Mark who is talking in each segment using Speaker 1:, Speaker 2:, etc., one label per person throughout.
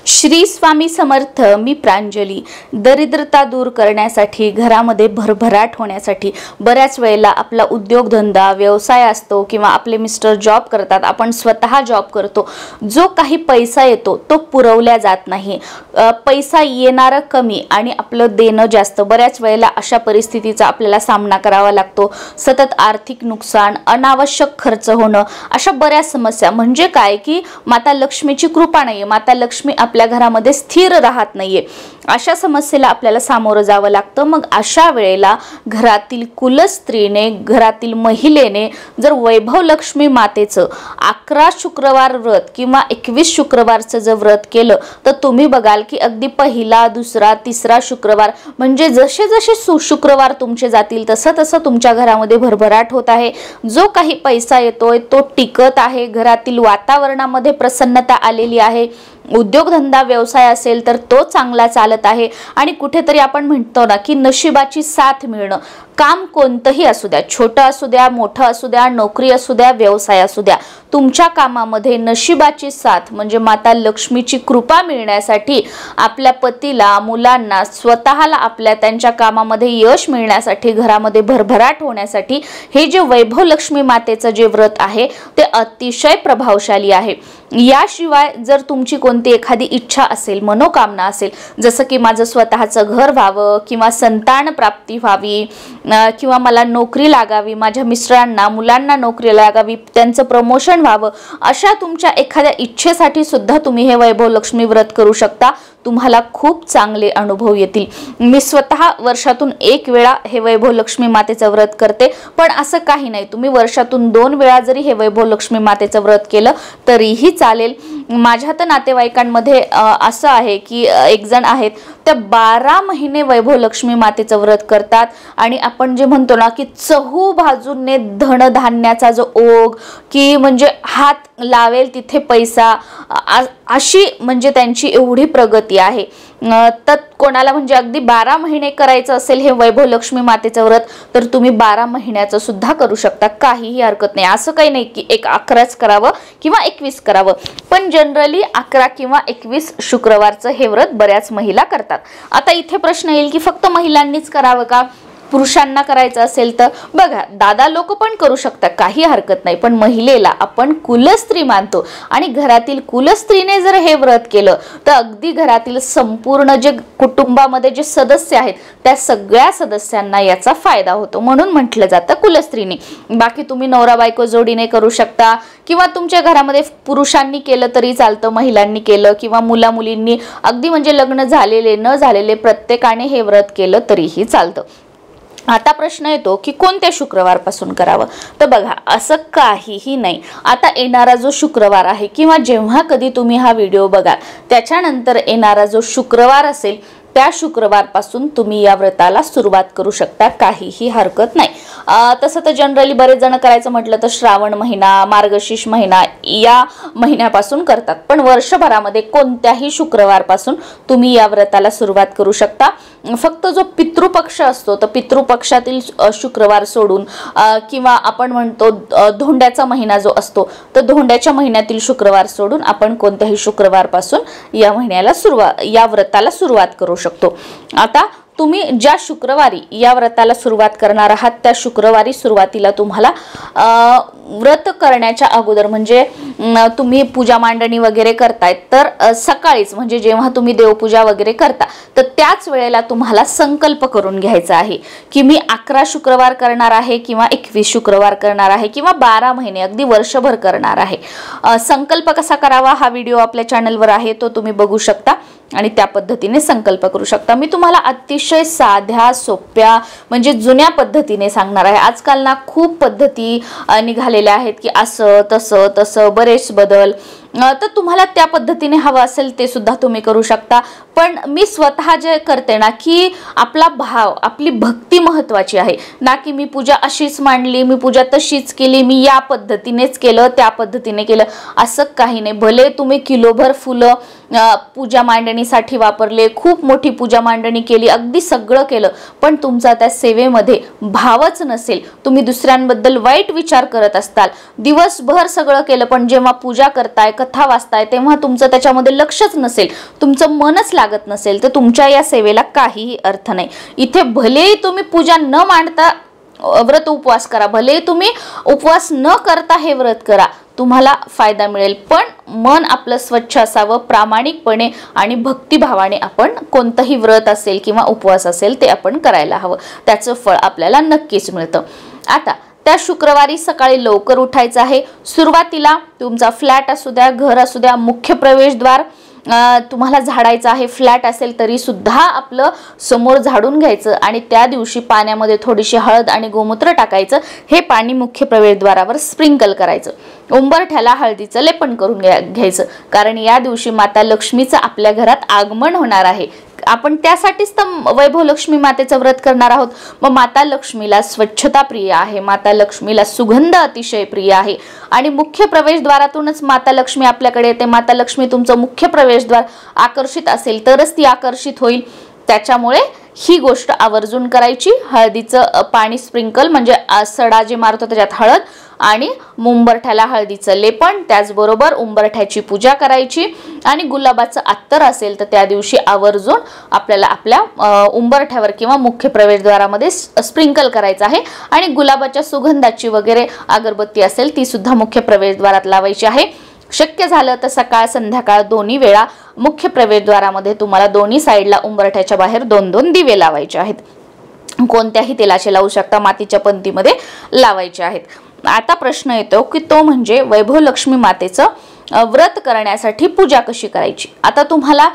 Speaker 1: श्री स्वामी समर्थ। मी प्रांजली। दरिद्रता दूर करण्यासाठी, घरामध्ये भरभराट होण्यासाठी बऱ्याच वेळेला आपला उद्योगधंदा व्यवसाय असतो किंवा आपले मिस्टर जॉब करतात, आपण स्वतः जॉब करतो, जो काही पैसा येतो तो पुरवल्या जात नाही, पैसा येणारा कमी आणि आपलं देणं जास्त। बऱ्याच वेळेला अशा परिस्थितीचा आपल्याला सामना करावा लागतो। सतत आर्थिक नुकसान, अनावश्यक खर्च होणं, अशा बऱ्याच समस्या। म्हणजे काय की माता लक्ष्मीची कृपा नाहीये, माता लक्ष्मी आपल्या घरामध्ये स्थिर राहत नाहीये, अशा समस्येला आपल्याला सामोरं जावं लागतं। मग अशा वेळेला घरातील कुलस्त्रीने, घरातील महिलेने जर वैभव लक्ष्मी मातेचं 11 शुक्रवार व्रत किंवा 21 शुक्रवारचं जर व्रत केलं तर तुम्ही बघाल की अगदी पहिला, दुसरा, तिसरा शुक्रवार म्हणजे जसे जसे शुक्रवार तुमचे जातील तसं तसं तुमच्या घरामध्ये भरभराट होत आहे। जो काही पैसा येतोय तो टिकत आहे, घरातील वातावरणामध्ये प्रसन्नता आलेली आहे। उद्योगधंदा व्यवसाय असेल तर तो चांगला चालत आहे आणि कुठेतरी आपण म्हणतो ना की नशिबाची साथ मिळणं। काम कोणतंही असू द्या, छोटं असू द्या, मोठं असू द्या, नोकरी असू द्या, व्यवसाय असू द्या, तुमच्या कामामध्ये नशिबाची साथ म्हणजे माता लक्ष्मीची कृपा मिळण्यासाठी, आपल्या पतीला, मुलांना, स्वतःला आपल्या त्यांच्या कामामध्ये यश मिळण्यासाठी, घरामध्ये भरभराट होण्यासाठी हे जे वैभव लक्ष्मी मातेचं जे व्रत आहे ते अतिशय प्रभावशाली आहे। याशिवाय जर तुमची कोणती एखादी इच्छा असेल, मनोकामना असेल, जसं की माझं स्वतःचं घर व्हावं किंवा संतान प्राप्ती व्हावी किंवा मला नोकरी लागावी, माझ्या मिस्टरांना, मुलांना नोकरी लागावी, त्यांचं प्रमोशन व्हावं, अशा तुमच्या एखाद्या इच्छेसाठी सुद्धा तुम्ही हे वैभव लक्ष्मी व्रत करू शकता। तुम्हाला खूप चांगले अनुभव येतील। मी स्वतः वर्षातून 1 वेळा हे वैभव लक्ष्मी मातेचं व्रत करते, पण असं काही नाही, तुम्ही वर्षातून 2 वेळा जरी हे वैभव लक्ष्मी मातेचं व्रत केलं तरीही चालेल। माझ्या तर नातेवाईकांमध्ये असं आहे की एक जण आहेत, त्या 12 महिने वैभव लक्ष्मी मातेचं व्रत करतात आणि आपण जे म्हणतो ना की चहूबाजूने धनधान्याचा जो ओघ, की म्हणजे हात लावेल तिथे पैसा, अशी म्हणजे त्यांची एवढी प्रगती आहे। तर कोणाला म्हणजे अगदी 12 महिने करायचं असेल हे वैभव लक्ष्मी मातेचं व्रत तर तुम्ही 12 महिन्याचं सुद्धा करू शकता, काहीही हरकत नाही। असं काही नाही की 11च करावं किंवा 21 करावं, पण जनरली 11 किंवा 21 शुक्रवारचं हे व्रत बऱ्याच महिला करतात। आता इथे प्रश्न येईल की फक्त महिलांनीच करावं का, पुरुषांना करायचं असेल तर बघा, दादा लोक पण करू शकतात, काही हरकत नाही, पण महिलेला आपण कुलस्त्री मानतो आणि घरातील कुलस्त्रीने जर हे व्रत केलं तर अगदी घरातील संपूर्ण जे कुटुंबामध्ये जे सदस्य आहेत त्या सगळ्या सदस्यांना याचा फायदा होतो, म्हणून म्हटलं जातं कुलस्त्रीने। बाकी तुम्ही नवरा बायको जोडीने करू शकता किंवा तुमच्या घरामध्ये पुरुषांनी केलं तरी चालतं, महिलांनी केलं किंवा मुला मुलींनी, अगदी म्हणजे लग्न झालेले न झालेले प्रत्येकाने हे व्रत केलं तरीही चालतं। आता प्रश्न येतो की कोणत्या शुक्रवारपासून करावं, तर बघा असं काहीही नाही। आता येणारा जो शुक्रवार आहे किंवा जेव्हा कधी तुम्ही हा व्हिडिओ बघाल त्याच्यानंतर येणारा जो शुक्रवार असेल त्या शुक्रवारपासून तुम्ही या व्रताला सुरुवात करू शकता, काहीही हरकत नाही। तसं तर जनरली बरेच जण करायचं म्हटलं तर श्रावण महिना, मार्गशीर्ष महिना या महिन्यापासून करतात, पण वर्षभरामध्ये कोणत्याही शुक्रवारपासून तुम्ही या व्रताला सुरुवात करू शकता। फक्त जो पितृपक्ष असतो तर पितृपक्षातील शुक्रवार सोडून किंवा आपण म्हणतो धोंड्याचा महिना जो असतो तर धोंड्याच्या महिन्यातील शुक्रवार सोडून आपण कोणत्याही शुक्रवारपासून या व्रताला सुरुवात करू शकतो। आता तुम्ही ज्या शुक्रवारी या व्रताला सुरुवात करणार आहात त्या शुक्रवारी सुरुवातीला तुम्हाला व्रत करण्याच्या अगोदर म्हणजे तुम्ही पूजा मांडणी वगैरे करताय तर सकाळीच म्हणजे जेव्हा तुम्ही देवपूजा वगैरे करता तर त्याच वेळेला तुम्हाला संकल्प करून घ्यायचा आहे की मी 11 शुक्रवार करणार आहे किंवा 21 शुक्रवार करणार आहे किंवा 12 महिने अगदी वर्षभर करणार आहे। संकल्प कसा करावा हा व्हिडिओ आपल्या चॅनलवर आहे, तो तुम्ही बघू शकता आणि त्या पद्धतीने संकल्प करू शकता। मी तुम्हाला अतिशय साध्या सोप्या म्हणजे जुन्या पद्धतीने सांगणार आहे। आजकाल ना खूप पद्धती निघालेल्या आहेत की असं तसं तसं बरेच बदल, तर तुम्हाला त्या पद्धतीने हवं असेल ते सुद्धा तुम्ही करू शकता, पण मी स्वतः जे करते ना की आपला भाव, आपली भक्ती महत्त्वाची आहे ना, की मी पूजा अशीच मांडली, मी पूजा तशीच केली, मी या पद्धतीनेच केलं त्या पद्धतीने केलं, असं काही नाही। भले तुम्ही किलोभर फुलं पूजा मांडणीसाठी वापरले, खूप मोठी पूजा मांडणी केली, अगदी सगळं केलं, पण तुमचा त्या सेवेमध्ये भावच नसेल, तुम्ही दुसऱ्यांबद्दल वाईट विचार करत असताल, दिवसभर सगळं केलं पण जेव्हा पूजा करताय कथा वाचताय तेव्हा तुमचं त्याच्यामध्ये लक्षच नसेल, तुमचं मनच लागत नसेल, तर तुमच्या या सेवेला काहीही अर्थ नाही. इथे भलेही तुम्ही पूजा न मांडता व्रत उपवास करा, भले तुम्ही उपवास न करता हे व्रत करा, तुम्हाला फायदा मिळेल. पण मन आपलं स्वच्छ असावं, प्रामाणिकपणे आणि भक्तिभावाने आपण कोणतंही व्रत असेल किंवा उपवास असेल ते आपण करायला हवं. त्याचं फळ आपल्याला नक्कीच मिळतं. आता त्या शुक्रवारी सकाळी लवकर उठायचं आहे. सुरुवातीला तुमचा फ्लॅट असू द्या, घर असू द्या, मुख्य प्रवेशद्वार तुम्हाला झाडायचं आहे. फ्लॅट असेल तरी सुद्धा आपलं समोर झाडून घ्यायचं आणि त्या दिवशी पाण्यामध्ये थोडीशी हळद आणि गोमूत्र टाकायचं. हे पाणी मुख्य प्रवेशद्वारावर स्प्रिंकल करायचं. उंबरठ्याला हळदीचं लेपन करून घ्यायचं, कारण या दिवशी माता लक्ष्मीचं आपल्या घरात आगमन होणार आहे. आपण त्यासाठीच तर वैभव लक्ष्मी मातेचं व्रत करणार आहोत. मग माता लक्ष्मीला स्वच्छता प्रिय आहे, माता लक्ष्मीला सुगंध अतिशय प्रिय आहे आणि मुख्य प्रवेशद्वारातूनच माता लक्ष्मी आपल्याकडे येते. माता लक्ष्मी तुमचं मुख्य प्रवेशद्वार आकर्षित असेल तरच ती आकर्षित होईल. त्याच्यामुळे ही गोष्ट आवर्जून करायची. हळदीचं पाणी स्प्रिंकल म्हणजे सडा जे मारतो त्याच्यात हळद आणि उंबरठ्याला हळदीचं लेपन, त्याचबरोबर उंबरठ्याची पूजा करायची आणि गुलाबाचं अत्तर असेल तर त्या दिवशी आवर्जून आपल्याला आपल्या उंबरठ्यावर किंवा मुख्य प्रवेशद्वारामध्ये स्प्रिंकल करायचं आहे. आणि गुलाबाच्या सुगंधाची वगैरे अगरबत्ती असेल ती सुद्धा मुख्य प्रवेशद्वारात लावायची आहे. शक्य झालं तर सकाळ संध्याकाळ दोन्ही वेळा मुख्य प्रवेशद्वारामध्ये तुम्हाला दोन्ही साईडला उंबरठ्याच्या बाहेर 2-2 दिवे लावायचे आहेत. कोणत्याही तेलाचे लावू शकता, मातीच्या पंतीमध्ये लावायचे आहेत. आता प्रश्न येतो की तो म्हणजे वैभव लक्ष्मी मातेचं व्रत करण्यासाठी पूजा कशी करायची. आता तुम्हाला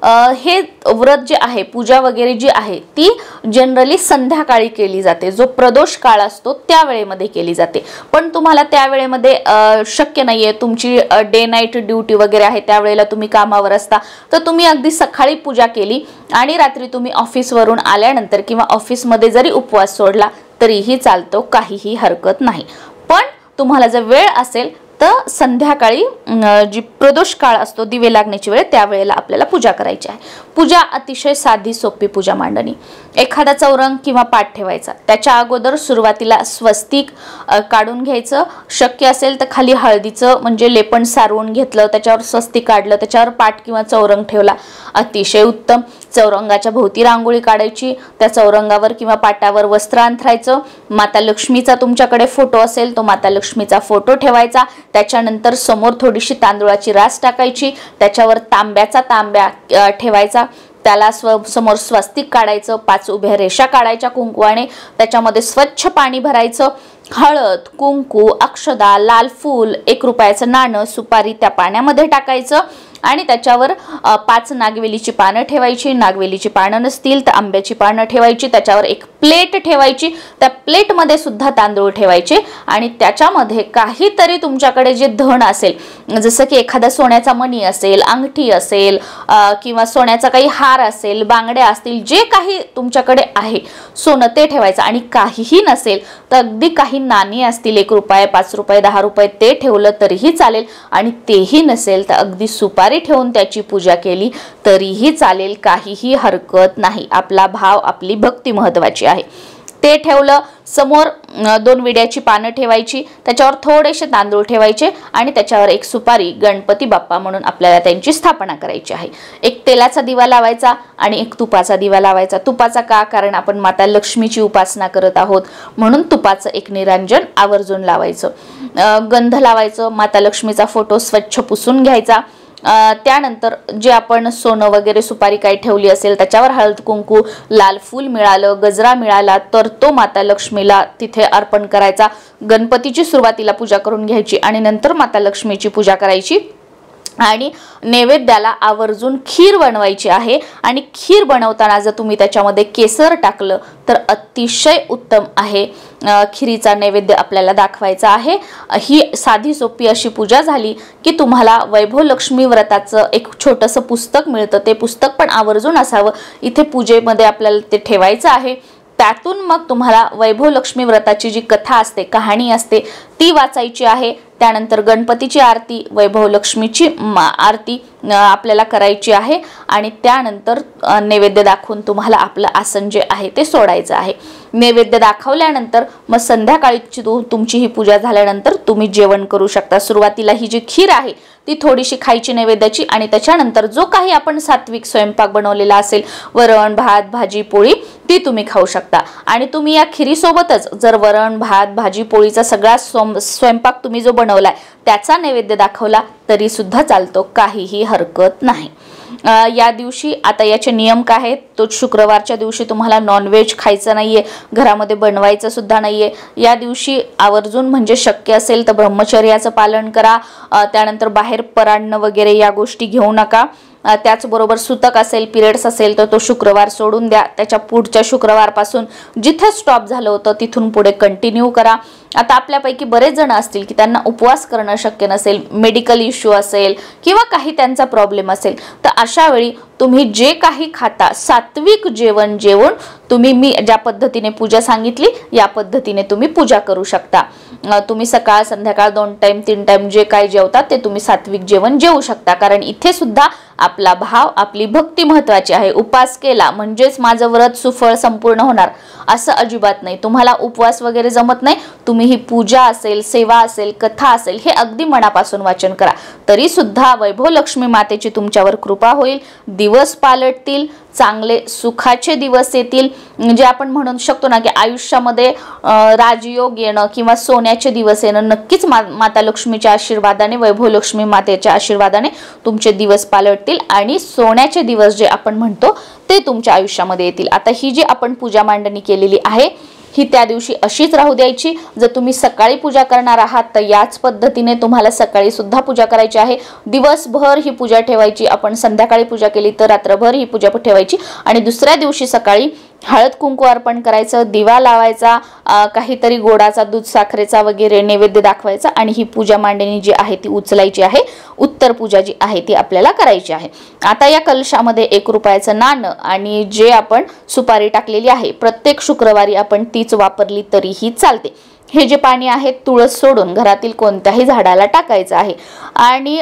Speaker 1: हे व्रत जे आहे, पूजा वगैरे जी आहे ती जनरली संध्याकाळी केली जाते. जो प्रदोष काळ असतो त्या वेळेमध्ये केली जाते. पण तुम्हाला त्या वेळेमध्ये शक्य नाहीये, तुमची डे नाईट ड्युटी वगैरे आहे, त्यावेळेला तुम्ही कामावर असता, तर तुम्ही अगदी सकाळी पूजा केली आणि रात्री तुम्ही ऑफिसवरून आल्यानंतर किंवा ऑफिसमध्ये जरी उपवास सोडला तरीही चालतो, काहीही हरकत नाही. पण तुम्हाला जर वेळ असेल तर संध्याकाळी जी प्रदोष काळ असतो, दिवे लागण्याची वेळ, त्यावेळेला आपल्याला पूजा करायची आहे. पूजा अतिशय साधी सोपी पूजा मांडणी. एखादा चौरंग किंवा पाट ठेवायचा. त्याच्या अगोदर सुरुवातीला स्वस्तिक काढून घ्यायचं. शक्य असेल तर खाली हळदीचं म्हणजे लेपन सारवून घेतलं, त्याच्यावर स्वस्तिक काढलं, त्याच्यावर पाट किंवा चौरंग ठेवला, अतिशय उत्तम. चौरंगाच्या भोवती रांगोळी काढायची. त्या चौरंगावर किंवा पाटावर वस्त्र अंथरायचं. माता लक्ष्मीचा तुमच्याकडे फोटो असेल तो माता लक्ष्मीचा फोटो ठेवायचा. त्याच्यानंतर समोर थोडीशी तांदूळाची रास टाकायची. त्याच्यावर तांब्याचा तांब्या ठेवायचा. त्याला समोर स्वस्तिक काढायचं. 5 उभ्या रेषा काढायच्या कुंकवाने. त्याच्यामध्ये स्वच्छ पाणी भरायचं. हळद, कुंकू, अक्षदा, लाल फूल, 1 रुपयाचं नाणं, सुपारी त्या पाण्यामध्ये टाकायचं आणि त्याच्यावर 5 नागवेलीची पानं ठेवायची. नागवेलीची पानं नसतील तर आंब्याची पानं ठेवायची. त्याच्यावर एक प्लेट ठेवायची. त्या प्लेटमध्ये सुद्धा तांदूळ ठेवायचे आणि त्याच्यामध्ये काहीतरी तुमच्याकडे जे धन असेल, जसं की एखादा सोन्याचा मणी असेल, अंगठी असेल किंवा सोन्याचा काही हार असेल, बांगड्या असतील, जे काही तुमच्याकडे आहे सोनं ते ठेवायचं. आणि काहीही नसेल तर अगदी काही नाणी असतील, 1 रुपये, 5 रुपये, 10 रुपये, ते ठेवलं तरीही चालेल. आणि तेही नसेल तर अगदी सुपारी ठेवून त्याची पूजा केली तरीही चालेल, काहीही हरकत नाही. आपला भाव, आपली भक्ती महत्वाची आहे. ते ठेवलं. समोर 2 विड्याची पानं ठेवायची. त्याच्यावर थोडेसे तांदूळ ठेवायचे आणि त्याच्यावर 1 सुपारी, गणपती बाप्पा म्हणून आपल्याला त्यांची स्थापना करायची आहे. 1 तेलाचा दिवा लावायचा आणि 1 तुपाचा दिवा लावायचा. तुपाचा का? कारण आपण माता लक्ष्मीची उपासना करत आहोत म्हणून तुपाचं 1 निरांजन आवर्जून लावायचं. गंध लावायचं. माता लक्ष्मीचा फोटो स्वच्छ पुसून घ्यायचा. त्यानंतर जे आपण सोनं वगैरे सुपारी काही ठेवली असेल त्याच्यावर हळद कुंकू, लाल फूल मिळालं, गजरा मिळाला तर तो माता लक्ष्मीला तिथे अर्पण करायचा. गणपतीची सुरुवातीला पूजा करून घ्यायची आणि नंतर माता लक्ष्मीची पूजा करायची. आणि नैवेद्याला आवर्जून खीर बनवायची आहे. आणि खीर बनवताना जर तुम्ही त्याच्यामध्ये केसर टाकलं तर अतिशय उत्तम आहे. खिरीचा नैवेद्य आपल्याला दाखवायचा आहे. ही साधी सोपी अशी पूजा झाली की तुम्हाला वैभव लक्ष्मी व्रताचं एक छोटंसं पुस्तक मिळतं. ते पुस्तक पण आवर्जून असावं. इथे पूजेमध्ये आपल्याला ते ठेवायचं आहे. त्यातून मग तुम्हाला वैभव लक्ष्मी व्रताची जी कथा असते, कहाणी असते, ती वाचायची आहे. त्यानंतर गणपतीची आरती, वैभव लक्ष्मीची आरती आपल्याला करायची आहे आणि त्यानंतर नैवेद्य दाखवून तुम्हाला आपलं आसन जे आहे ते सोडायचं आहे. नैवेद्य दाखवल्यानंतर मग संध्याकाळची तुमची ही पूजा झाल्यानंतर तुम्ही जेवण करू शकता. सुरुवातीला ही जी खीर आहे ती थोडीशी खायची नैवेद्याची आणि त्याच्यानंतर जो काही आपण सात्विक स्वयंपाक बनवलेला असेल, वरण भात भाजी पोळी, ती तुम्ही खाऊ शकता. आणि तुम्ही या खिरीसोबतच जर वरण भात भाजी पोळीचा सगळा स्वयंपाक तुम्ही जो बनवलाय त्याचा नैवेद्य दाखवला तरी सुद्धा चालतो, काहीही हरकत नाही. या दिवशी आता याचे नियम काय आहेत, तो शुक्रवारच्या दिवशी तुम्हाला नॉनव्हेज खायचं नाहीये, घरामध्ये बनवायचं सुद्धा नाहीये. या दिवशी आवर्जून म्हणजे शक्य असेल तर ब्रह्मचर्याचं पालन करा. त्यानंतर बाहेर परान्न वगैरे या गोष्टी घेऊ नका. त्याचबरोबर सुतक असेल, पिरियड्स असेल तर तो शुक्रवार सोडून द्या. त्याच्या पुढच्या शुक्रवारपासून जिथे स्टॉप झालं होतं तिथून पुढे कंटिन्यू करा. आता आपल्यापैकी बरेच जण असतील की त्यांना उपवास करणं शक्य नसेल, मेडिकल इश्यू असेल किंवा काही त्यांचा प्रॉब्लेम असेल, तर अशा वेळी तुम्ही जे काही खाता सात्विक जेवण जेवून तुम्ही मी ज्या पद्धतीने पूजा सांगितली या पद्धतीने तुम्ही पूजा करू शकता. तुम्ही सकाळ संध्याकाळ 2 टाइम 3 टाइम जे काही जेवतात ते तुम्ही सात्विक जेवण जेवू शकता. कारण इथे सुद्धा आपला भाव, आपली भक्ती महत्त्वाची आहे. उपवास केला म्हणजेच माझं व्रत सुफळ संपूर्ण होणार असं अजिबात नाही. तुम्हाला उपवास वगैरे जमत नाही, तुम्ही ही पूजा असेल, सेवा असेल, कथा असेल हे अगदी मनापासून वाचन करा, तरी सुद्धा वैभव लक्ष्मी मातेची तुमच्यावर कृपा होईल. दिवस पालटतील, चांगले सुखाचे दिवस येतील. जे आपण म्हणू शकतो ना की आयुष्यामध्ये राजयोग येणं किंवा सोन्याचे दिवस येणं, नक्कीच माता लक्ष्मीच्या आशीर्वादाने, वैभव लक्ष्मी मातेच्या आशीर्वादाने तुमचे दिवस पालटतील आणि सोन्याचे दिवस जे आपण म्हणतो ते तुमच्या आयुष्यामध्ये येतील. आता ही जी आपण पूजा मांडणी केलेली आहे ही त्या दिवशी अशीच राहू द्यायची. जर तुम्ही सकाळी पूजा करणार आहात तर याच पद्धतीने तुम्हाला सकाळी सुद्धा पूजा करायची आहे. दिवसभर ही पूजा ठेवायची. आपण संध्याकाळी पूजा केली तर रात्रभर ही पूजा ठेवायची आणि दुसऱ्या दिवशी सकाळी हळद कुंकू अर्पण करायचं, दिवा लावायचा, काहीतरी गोडाचा दूध साखरेचा वगैरे नैवेद्य दाखवायचा आणि ही पूजा मांडणी जी आहे ती उचलायची आहे. उत्तर पूजा जी आहे ती आपल्याला करायची आहे. आता या कलशामध्ये 1 रुपयाचं नाणं आणि जे आपण सुपारी टाकलेली आहे प्रत्येक शुक्रवारी आपण तीच वापरली तरीही चालते. हे जे पाणी आहे तुळस सोडून घरातील कोणत्याही झाडाला टाकायचं आहे. आणि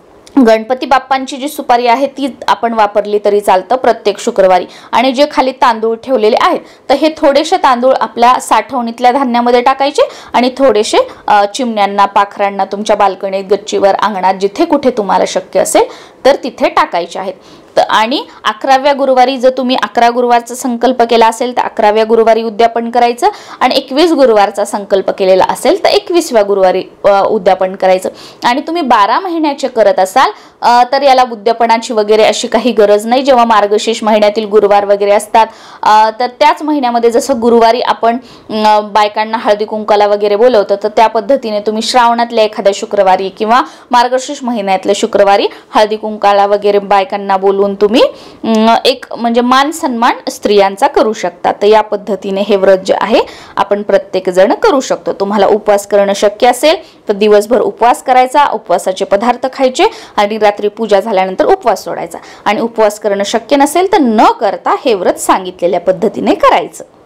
Speaker 1: गणपती बाप्पांची जी सुपारी आहे ती आपण वापरली तरी चालतं प्रत्येक शुक्रवारी. आणि जे खाली तांदूळ ठेवलेले आहेत तर हे थोडेसे तांदूळ आपल्या साठवणीतल्या धान्यामध्ये टाकायचे आणि थोडेसे चिमण्यांना, पाखरांना तुमच्या बाल्कनीत, गच्चीवर, अंगणात जिथे कुठे तुम्हाला शक्य असेल तर तिथे टाकायचे आहेत. आणि 11व्या गुरुवारी जर तुम्ही 11 गुरुवारचा संकल्प केला असेल तर 11व्या गुरुवारी उद्यापन करायचं आणि 21 गुरुवारचा संकल्प केलेला असेल तर 21व्या गुरुवारी उद्यापन करायचं. आणि तुम्ही 12 महिन्याचे करत असाल तर याला उद्यापनाची वगैरे अशी काही गरज नाही. जेव्हा मार्गशीर्ष महिन्यातील गुरुवार वगैरे असतात तर त्याच महिन्यामध्ये जसं गुरुवारी आपण बायकांना हळदी कुंकाला वगैरे बोलवतो तर त्या पद्धतीने तुम्ही श्रावणातल्या एखाद्या शुक्रवारी किंवा मार्गशीर्ष महिन्यातल्या शुक्रवारी हळदी कुंकाला वगैरे बायकांना बोलवून तुम्ही एक म्हणजे मान सन्मान स्त्रियांचा करू शकता. तर या पद्धतीने हे व्रत जे आहे आपण प्रत्येक जण करू शकतो. तुम्हाला उपवास करणं शक्य असेल तर दिवसभर उपवास करायचा, उपवासाचे पदार्थ खायचे आणि रात्री पूजा झाल्यानंतर उपवास सोडायचा. आणि उपवास करणं शक्य नसेल तर न करता हे व्रत सांगितलेल्या पद्धतीने करायचं.